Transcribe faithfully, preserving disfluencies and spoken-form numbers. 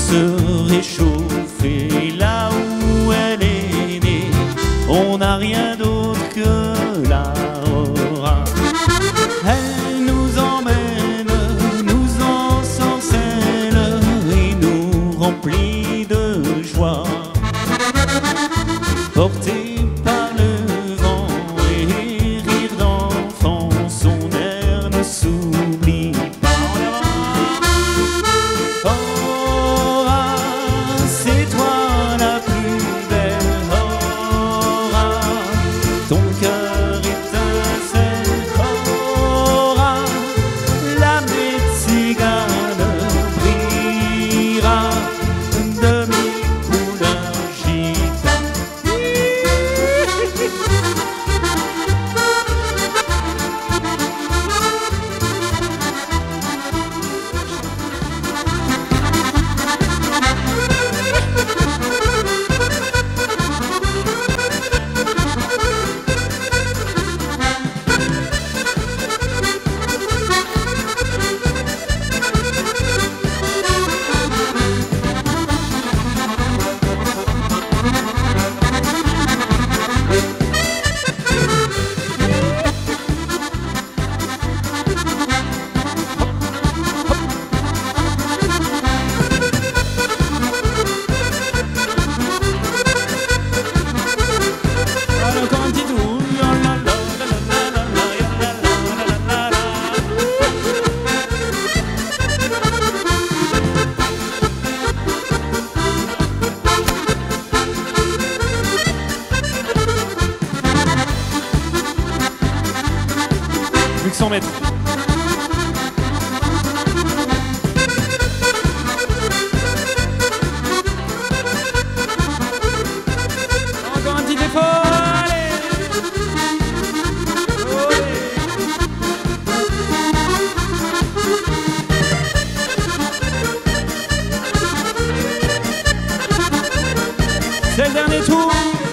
se réchauffer là où elle est née. On n'a rien d'autre que la aura. Elle nous emmène, nous ensorcelle et nous remplit de joie. Portée par le vent et rire d'enfant, son air ne s'oublie pas. Aura, c'est toi la plus belle. Aura, ton cœur étincelle. Aura, la Metségane brillera de mille couleurs gitanes. Plus que cent mètres. Encore un petit effort. Allez. Olé. C'est le dernier tour.